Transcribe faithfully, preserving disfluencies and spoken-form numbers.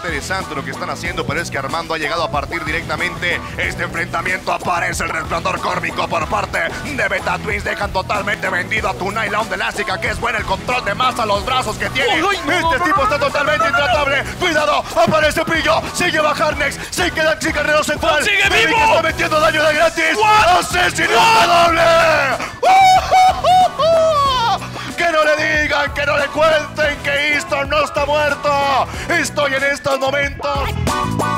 interesante lo que están haciendo, pero es que Armando ha llegado a partir directamente este enfrentamiento. Aparece el resplandor cósmico por parte de Beta Twins. Dejan totalmente vendido a Tunai Laund de Elástica, que es bueno el control de masa, los brazos que tiene. Uy, uy, no, este no, tipo no, está no, totalmente no, no, no, intratable. Cuidado, aparece Pillo. Se lleva Harnex. Se queda Axi Carrero Central. ¡Sigue Baby vivo! que está metiendo daño de gratis. What? ¡Asesinato doble! Que no le digan, que no le cuenten que Easton no está muerto. Estoy en estos momentos